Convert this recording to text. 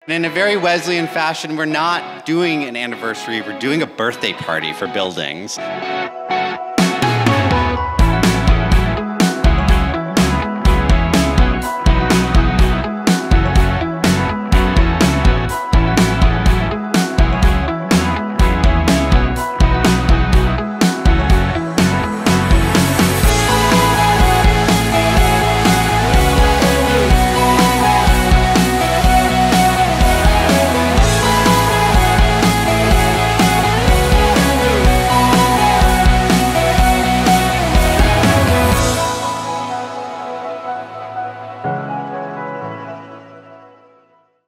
In a very Wesleyan fashion, we're not doing an anniversary, we're doing a birthday party for buildings.